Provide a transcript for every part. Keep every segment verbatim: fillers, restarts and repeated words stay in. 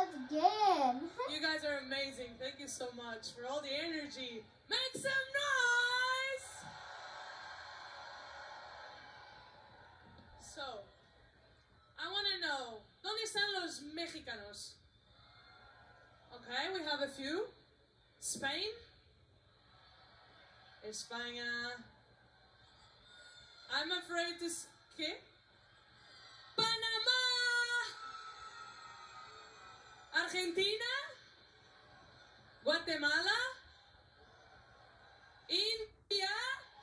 That's good. You guys are amazing. Thank you so much for all the energy. Make some noise! So, I want to know, ¿dónde están los mexicanos? Okay, we have a few. Spain? España. I'm afraid to... ¿Qué? Panamá! Argentina? Guatemala? India?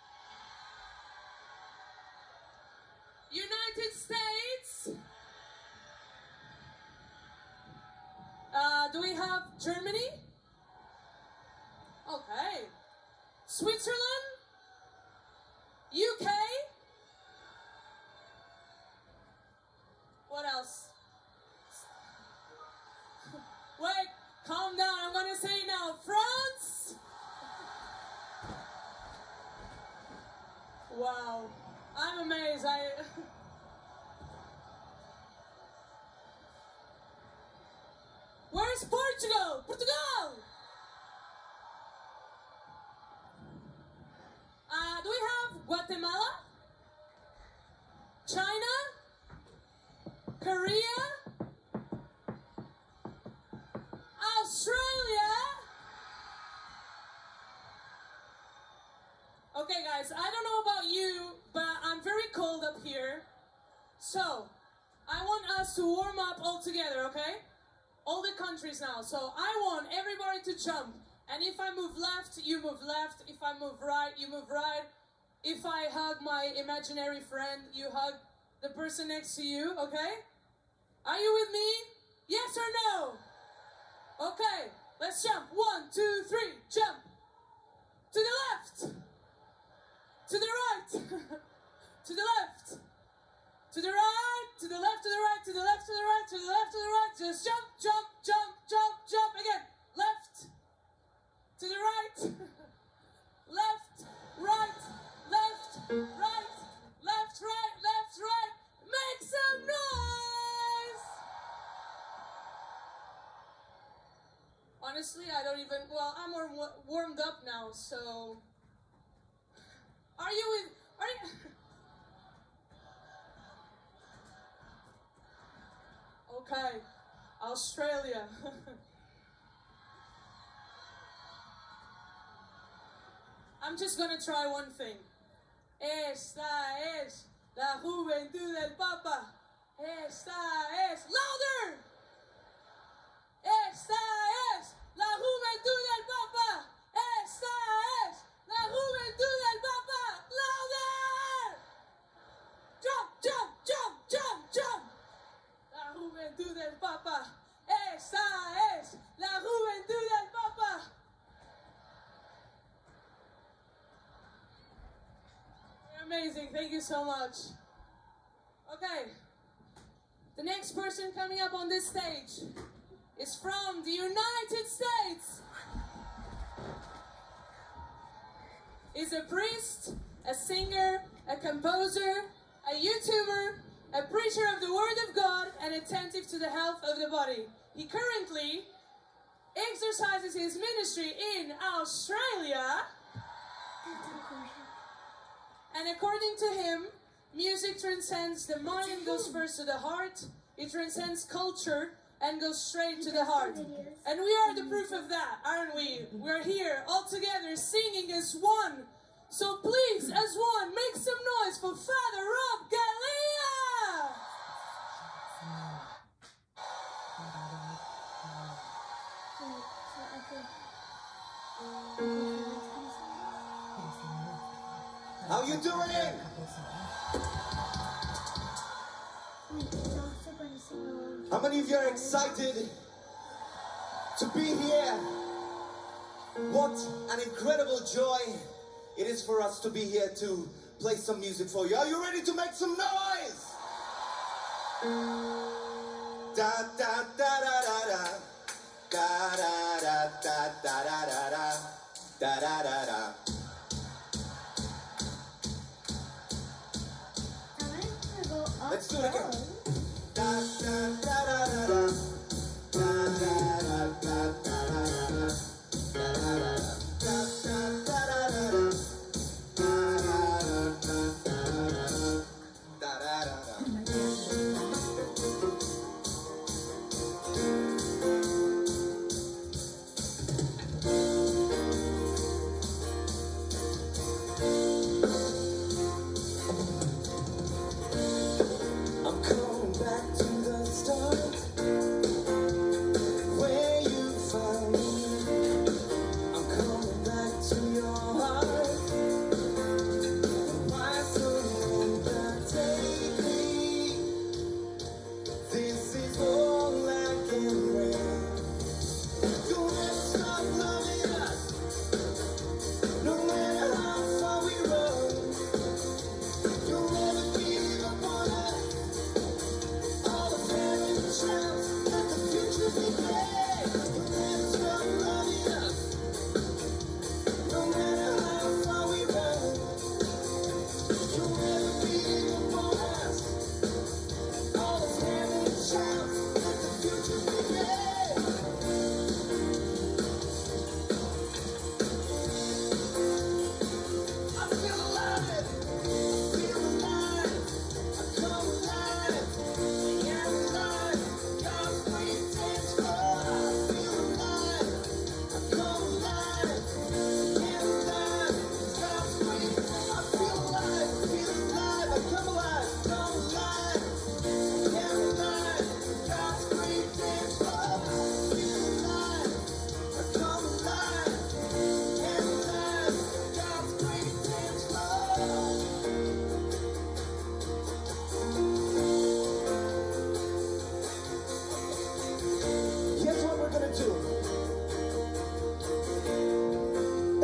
United States? Uh, do we have Germany? Okay. Switzerland? U K? What else? Wait, calm down. I'm gonna say now. France? Wow. I'm amazed. I... Where's Portugal? Portugal! Uh, do we have Guatemala? China? Korea? Australia? Okay guys, I don't know about you, but I'm very cold up here. So, I want us to warm up all together, okay? All the countries now. So, I want everybody to jump. And if I move left, you move left. If I move right, you move right. If I hug my imaginary friend, you hug the person next to you, okay? Are you with me? Yes or no? Okay, let's jump. One, two, three, jump. To the left. To the right. To the left. To the right. To the left, to the right, to the left, to the right, to the left, to the right. Just jump, jump, jump, jump, jump. Again. Left. To the right. Left, right, left, right, left, right, left, right. Make some noise! Honestly, I don't even, well, I'm more warmed up now, so... Are you in, are you... Okay, Australia. I'm just gonna try one thing. Esta es la juventud del Papa. Esta es... Louder! Esta es la juventud del Papa. Esta es la juventud del Papa. Louder! Jump, jump, jump, jump, jump. La juventud del Papa. Esta es la juventud del Papa. You're amazing. Thank you so much. Okay. The next person coming up on this stage is from the United States. He's a priest, a singer, a composer, a YouTuber, a preacher of the Word of God, and attentive to the health of the body. He currently exercises his ministry in Australia. And according to him, music transcends the mind and goes first to the heart. It transcends culture and goes straight to the heart. And we are the proof of that, aren't we? We're here all together singing as one. So please, as one, make some noise for Father Rob Galea! How you doing? How many of you are excited to be here? What an incredible joy it is for us to be here to play some music for you. Are you ready to make some noise? Da da da da da da da da da da da da da da da da da. Let's do it again. Da da da da da da da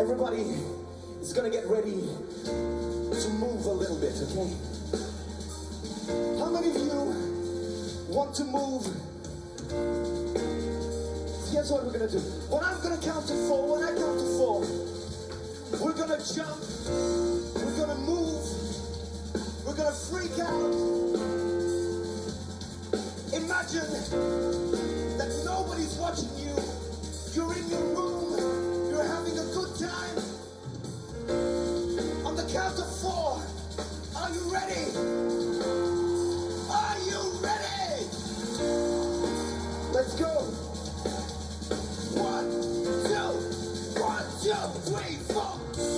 Everybody is gonna get ready to move a little bit, okay? How many of you want to move? Here's what we're gonna do. When I'm gonna count to four, when I count to four, we're gonna jump, we're gonna move, we're gonna freak out. Imagine that nobody's watching you. You're in your room, you're having a good time. On the count of four, are you ready? Are you ready? Let's go. One, two, one, two, three, four.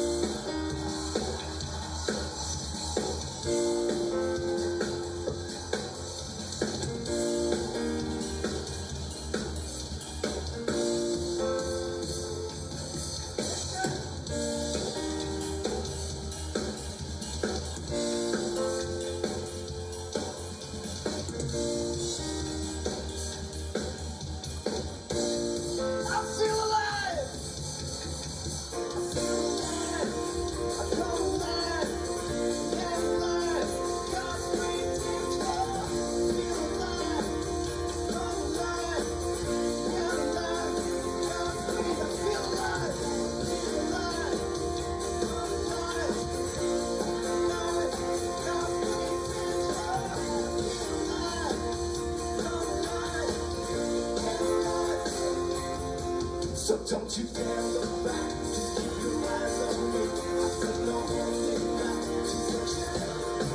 So don't you dare look back, just keep your eyes on me. I said no holding back. She said, shut up.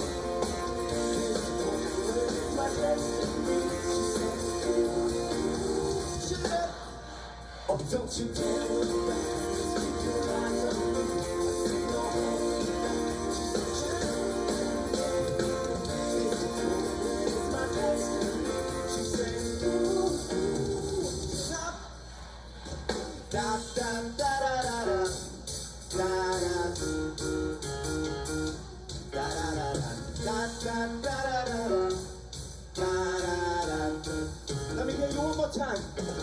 This is my destiny. She said, shut up. Oh, don't you dare look back, just keep your eyes on me. I said no holding back. She said, shut up. This is my destiny. She said, stop. Da da da da da da da da da da da da da. Let me hear you one more time.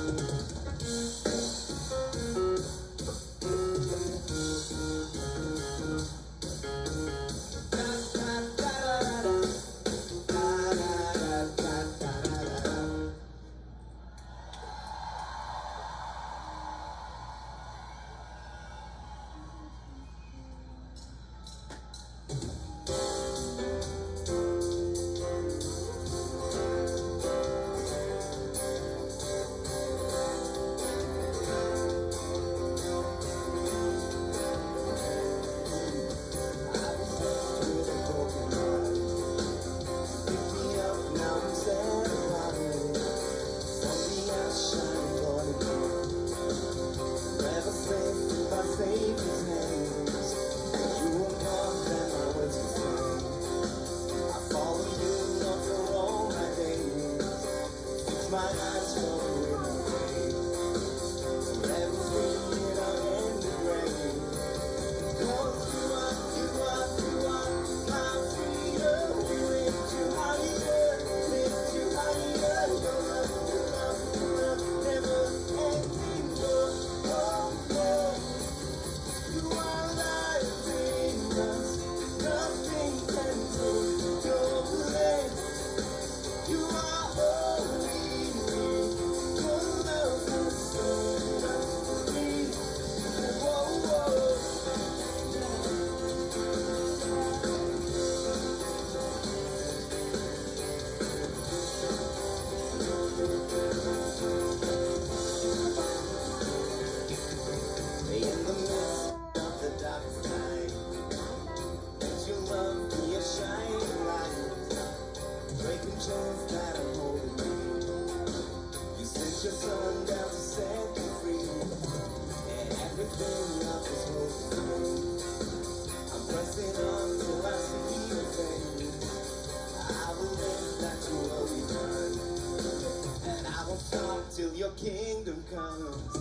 Till your kingdom comes.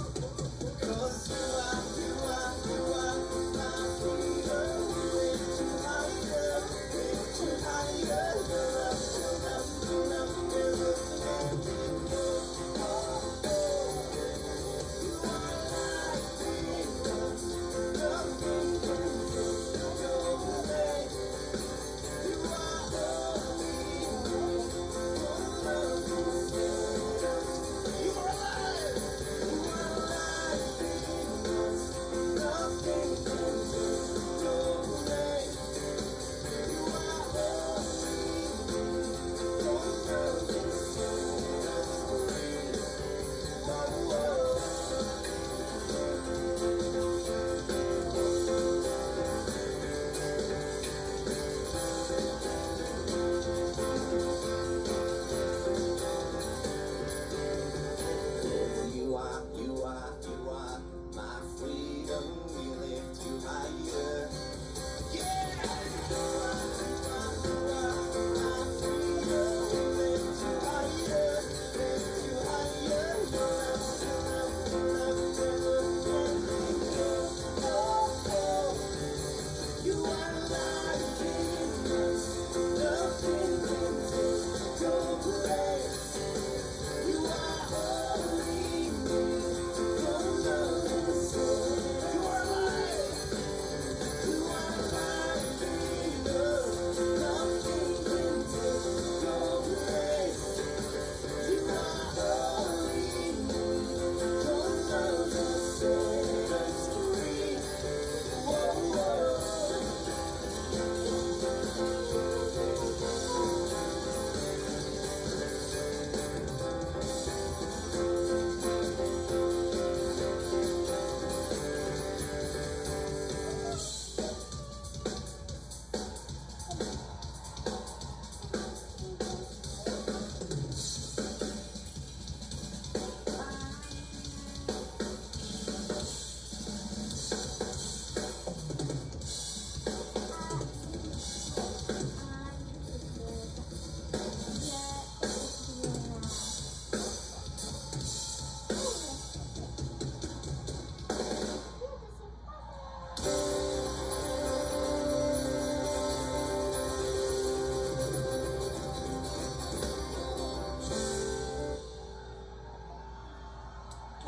'Cause you are, you are, you are my freedom. Way too higher, way too higher. You're up, you're up, you're up, you're up, and you are my freedom.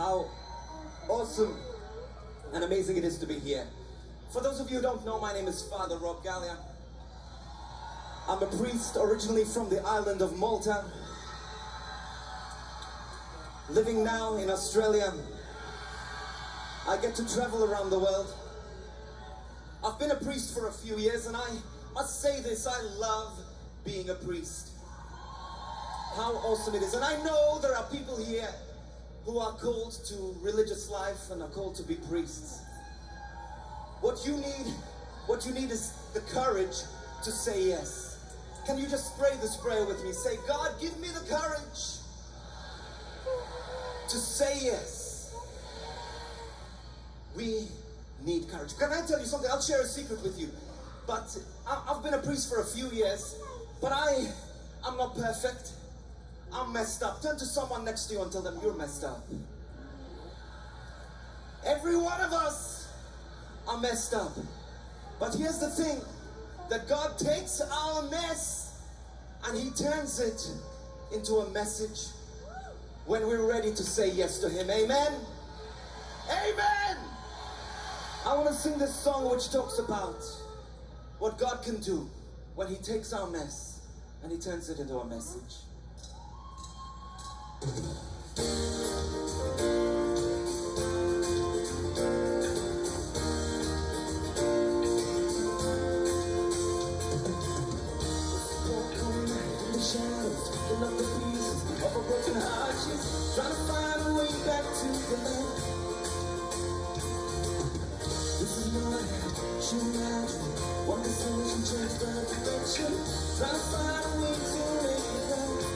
how awesome and amazing it is to be here. For those of you who don't know, my name is Father Rob Galea. I'm a priest originally from the island of Malta, living now in Australia. I get to travel around the world. I've been a priest for a few years, and I must say this, I love being a priest. How awesome it is. And I know there are people here who are called to religious life and are called to be priests. What you need, what you need is the courage to say yes. Can you just pray this prayer with me? Say, God, give me the courage to say yes. We need courage. Can I tell you something? I'll share a secret with you. But I've been a priest for a few years, but I, I'm not perfect. I'm messed up. Turn to someone next to you and tell them you're messed up. Every one of us are messed up. But here's the thing, that God takes our mess and He turns it into a message when we're ready to say yes to Him. Amen? Amen! I want to sing this song which talks about what God can do when He takes our mess and He turns it into a message. Picking up the pieces of a broken heart, she's trying to find a way back to the land. This is not she imagined. One decision changed her direction, trying to find a way to make it right.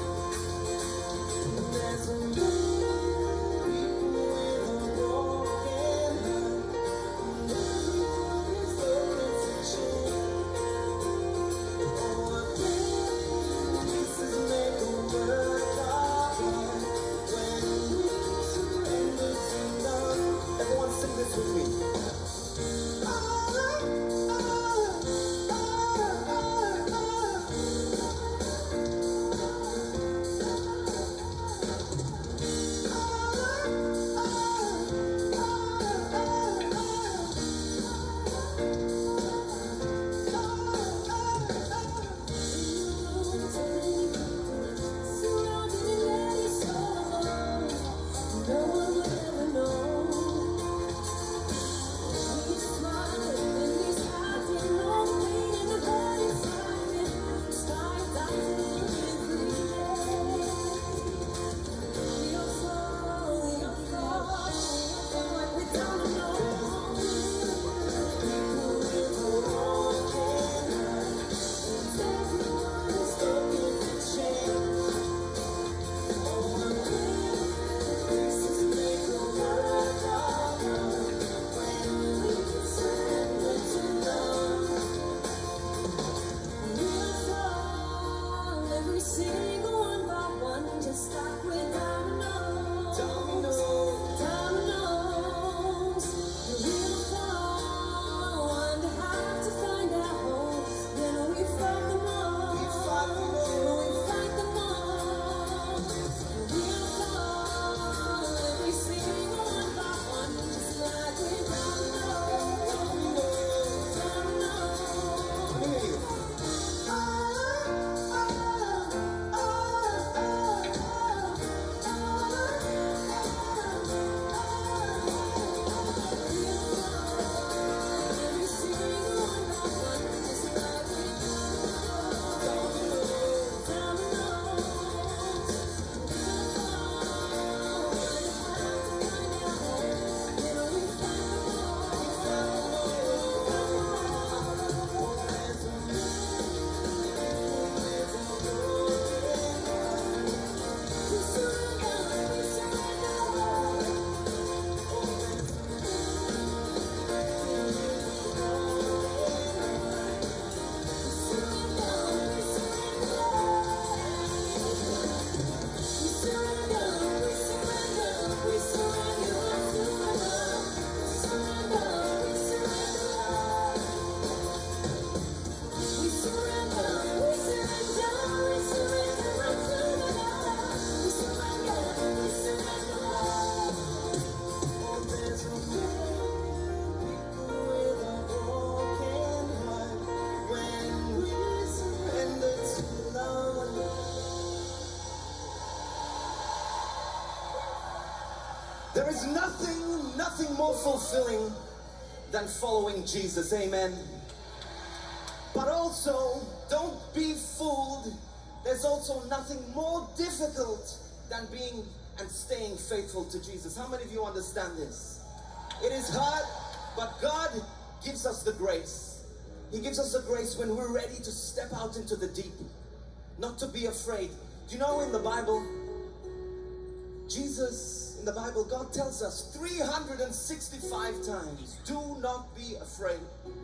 There is nothing, nothing more fulfilling than following Jesus, amen. But also, don't be fooled. There's also nothing more difficult than being and staying faithful to Jesus. How many of you understand this? It is hard, but God gives us the grace. He gives us the grace when we're ready to step out into the deep, not to be afraid. Do you know in the Bible, Jesus, in the Bible, God tells us three hundred sixty-five times, do not be afraid.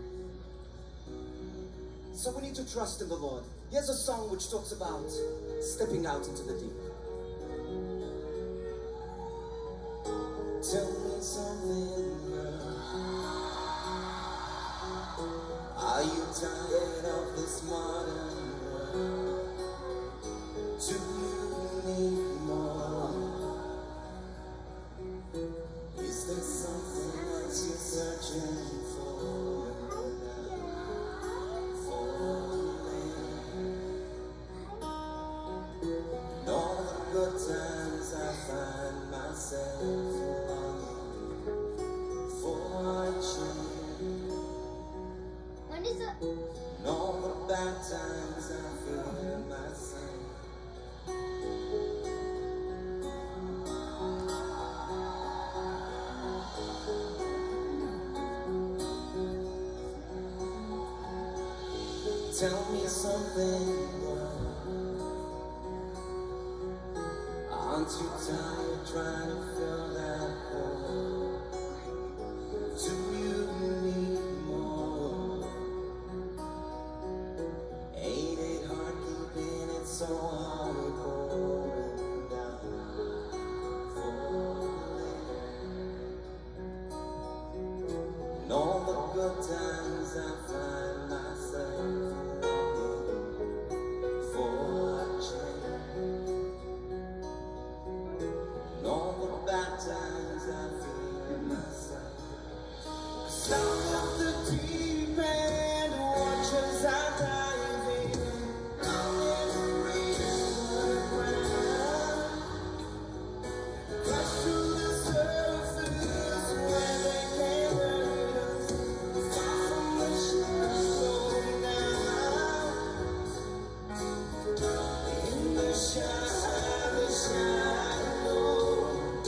So we need to trust in the Lord. Here's a song which talks about stepping out into the deep. Tell me something, girl. Are you tired of this modern world? Do you need more? Is there something else you're searching for? In all the good times I find myself longing for a change. When is it? In all the bad times I feel myself. Tell me something. Aren't you tired trying to fill that hole? Do you need more? Ain't it hard keeping it so hard going down for later? In all the good times I find myself longing for a change. In all the bad times I feel myself. Sound of the deep end, watch as I dive in. I'll never reach the ground. Crash through the surface where they can't hurt us. Far from the shallow now. In the shadow, the shadow.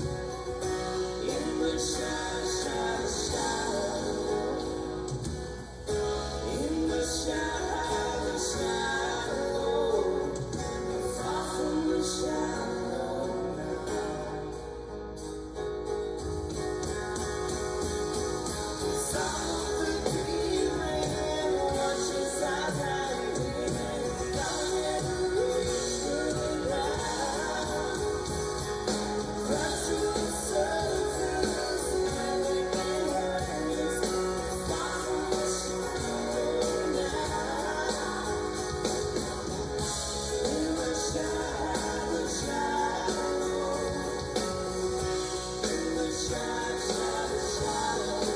In the shadow, shadow, shadow. In the shadow, shadow. Far from the shadow now. Sound of the deep end, watch as I dive in. I'll never reach the ground. Crash through the surface where they can't hurt us. Far from the shadow now. In the shadow, shadow. In the shadow, shadow, shadow.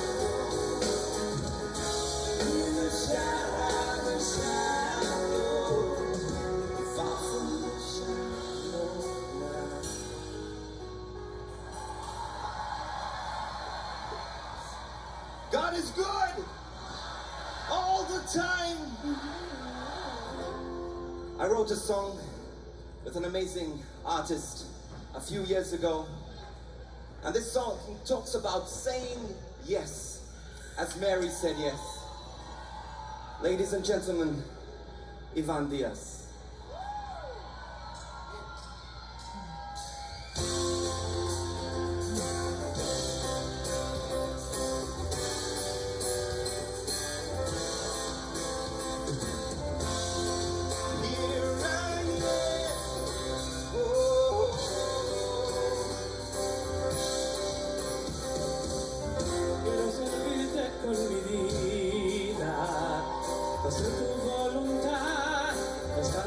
In the shadow, shadow. Far from the shadow now. God is good all the time. I wrote a song with an amazing artist a few years ago, and this song talks about saying yes, as Mary said yes. Ladies and gentlemen, Ivan Diaz. Here I am, oh, Quiero servirte con mi vida, hacer tu voluntad,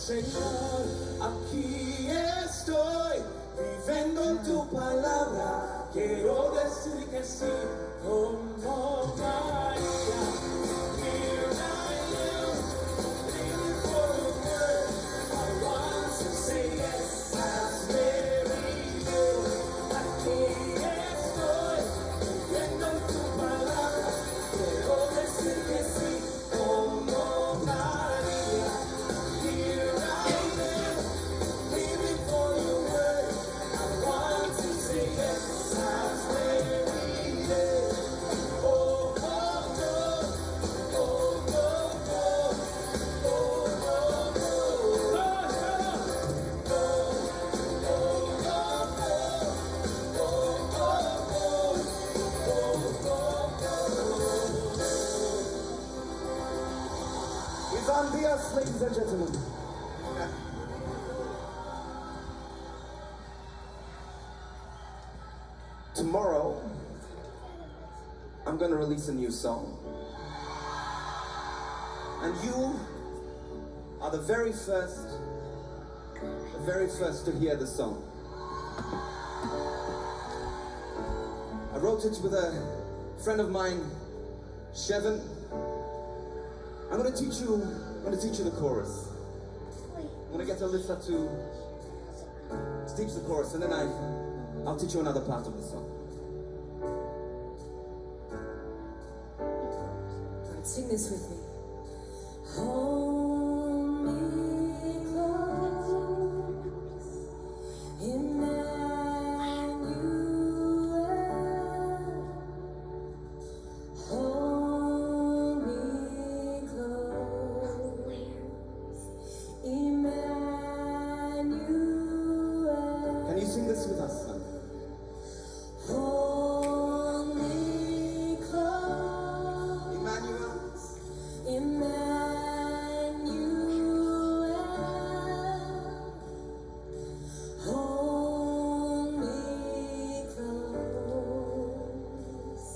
Señor, aquí estoy, viviendo en tu palabra. Quiero decir que sí, como María. Here I am, living for your word. I want to say yes, as Mary did. Aquí estoy, viviendo en tu palabra. Quiero decir que sí, como María. Here I am, living for your word. I want to say yes, as Mary did. Oh, oh, oh, oh, oh, oh, oh, oh, Ivan Diaz, ladies and gentlemen. Tomorrow, I'm gonna release a new song. And you are the very first, the very first to hear the song. I wrote it with a friend of mine, Shevin. I'm gonna teach you, I'm gonna teach you the chorus. I'm gonna get Alyssa to, to teach the chorus, and then I, I'll teach you another part of the song. Alright, sing this with me. Hold me close, Emmanuel. Hold me close, Emmanuel. Can you sing this with us, son? Hold me close, Emmanuel. Emmanuel. Hold me close,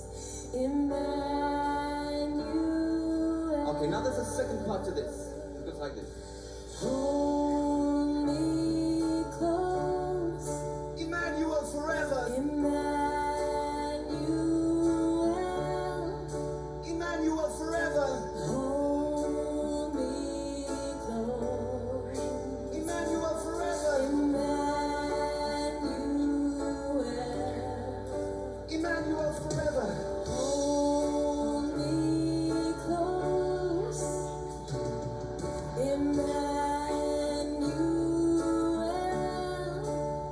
Emmanuel. Okay, now there's a second part to this. It goes like this. Hold me close, Emmanuel forever. Emmanuel. Emmanuel forever. Hold me close, Emmanuel forever. Emmanuel. Emmanuel forever. Hold me close, Emmanuel.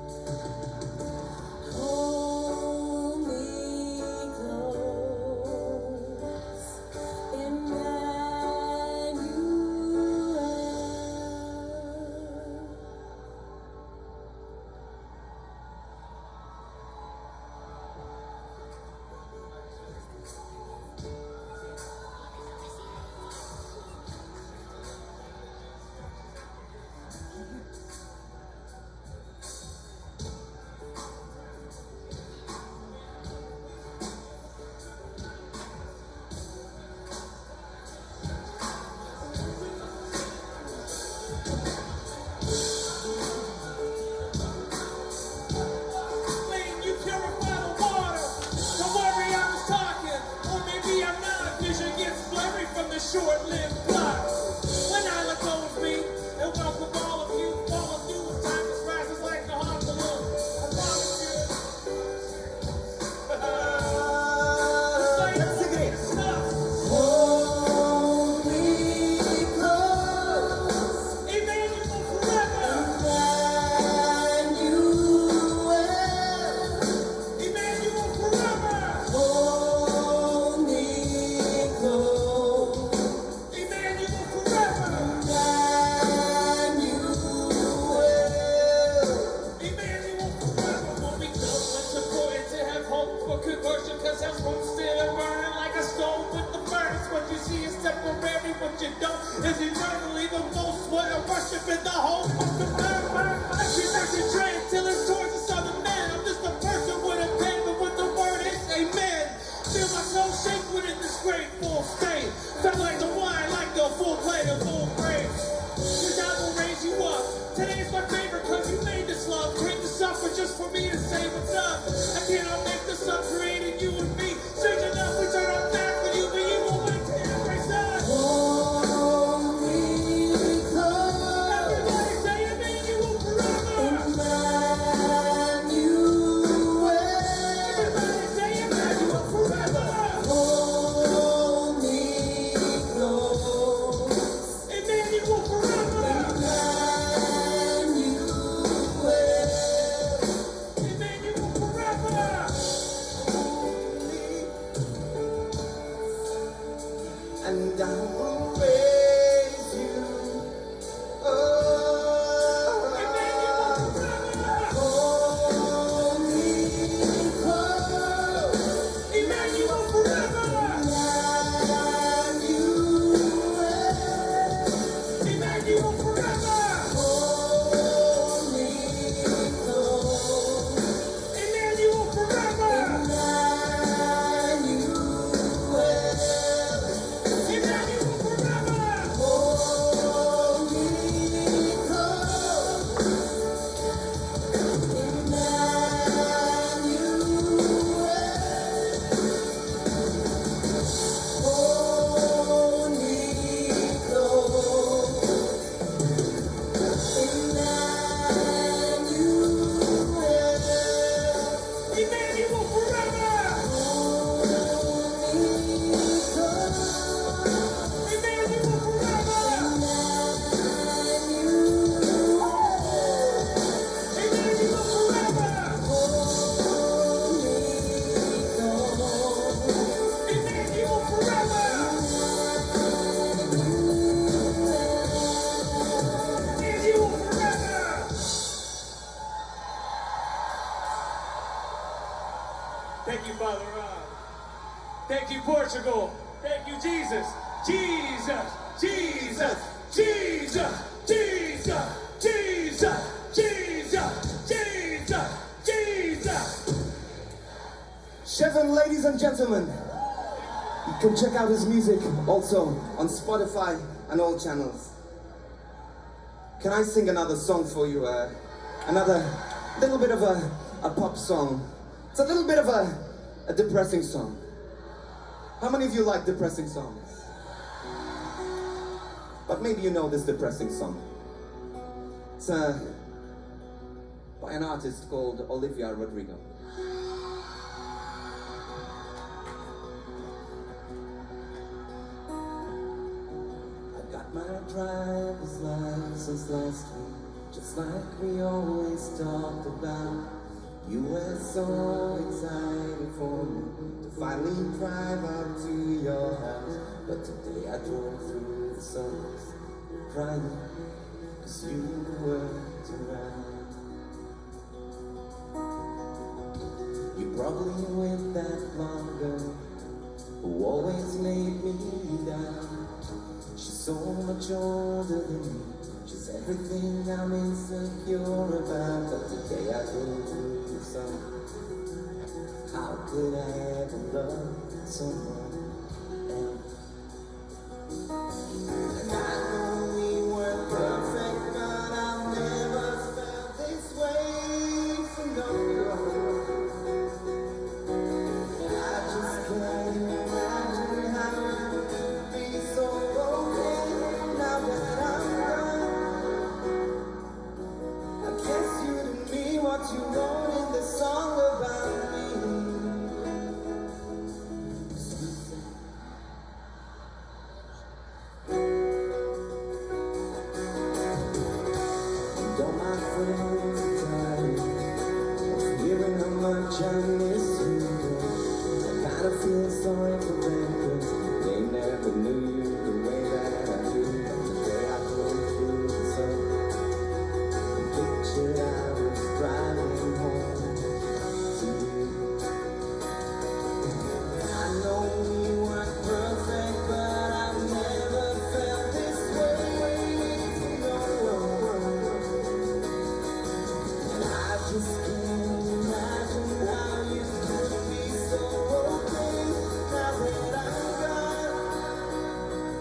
Hold me close, Emmanuel. When you purify the water, don't worry, I was talking. Or maybe I'm not. Vision gets blurry from the short-lived plot. When I let go of me and welcome all of you, all of you, time just rises like a hot balloon. I promise you. Let's sing it. Stuff. Hold me close, Emmanuel forever. Emmanuel. Emmanuel forever. Hold me close, Emmanuel forever. Emmanuel. Emmanuel forever. When we know it's important to have hope for conversion, cause that room still burning like a stone with the furnace. What you see is temporary, what you don't is eternally the most. What I worship in the whole of the burn, burn, burn. She makes it train till it's towards the southern man. I'm just a person with a pen, but what the word is, amen. Feel my soul shake within this grateful state. Felt like the wine, like the full plate of full grace. Cause I will raise you just for me to say what's up. I cannot make this up, created you and me. Strange enough, we turn our back with you, but you won't wait to embrace us. Hold me close. Everybody say Emmanuel forever. Emmanuel. Everybody say Emmanuel forever. Hold me close. Emmanuel forever. Emmanuel forever. And I will praise you. Oh, Emmanuel forever. Hold me close. Emmanuel forever. Emmanuel. Emmanuel forever. Hold me close. Emmanuel forever. Emmanuel. Emmanuel forever. Hold me close. Emmanuel forever. Emmanuel forever. Emmanuel forever. Emmanuel forever. Emmanuel forever. Thank you, Father Rob. Thank you, Portugal. Thank you, Jesus. Jesus, Jesus, Jesus, Jesus, Jesus, Jesus, Jesus, Jesus. Chevron, ladies and gentlemen, you can check out his music also on Spotify and all channels. Can I sing another song for you? Uh, another little bit of a, a pop song. It's a little bit of a, a depressing song. How many of you like depressing songs? But maybe you know this depressing song. It's uh, by an artist called Olivia Rodrigo. I got my driver's license last week, just like we always talked about. You were so excited for me to finally drive up to your house. But today I drove through the suburbs crying, cause you weren't around. You probably with that blonde girl who always made me down. She's so much older than me, she's everything I'm insecure about. But today I drove through the sun. How could I ever love someone else? And I know we weren't perfect, but I've never felt this way for no one. I just can't imagine how it could be so okay now that I'm gone. I guess you didn't mean what you wrote in the song about me. And all my friends are tired of hearing how much I miss you. I kinda feel sorry for them, 'cause they never knew you the way that I do. But today I drove through the sun and pictured I was driving home to you. I know we weren't perfect, but I've never felt this way for no one. And I just can't imagine how you could be so okay now that I'm gone.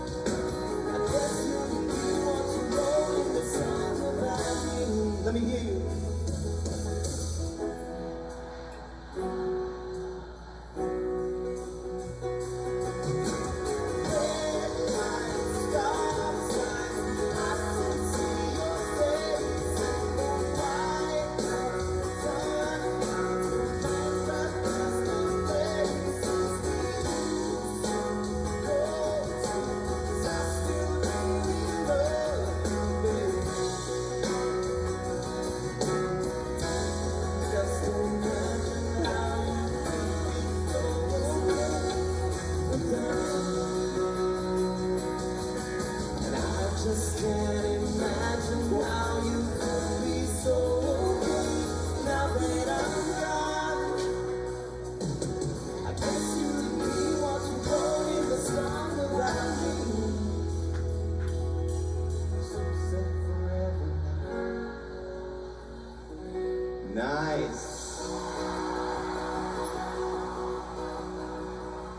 Nice.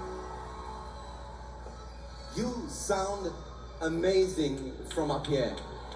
You sound amazing from up here.